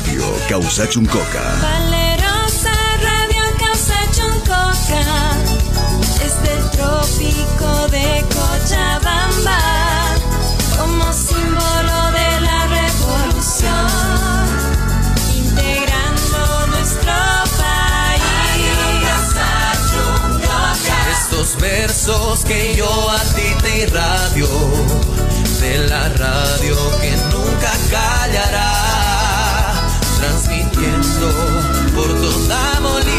Radio Causachuncoca. Valerosa Radio Causachuncoca, es del trópico de Cochabamba, como símbolo de la revolución, integrando nuestro país. Estos versos que yo a ti te irradio, de la radio que nunca callará, transmitiendo por toda Bolivia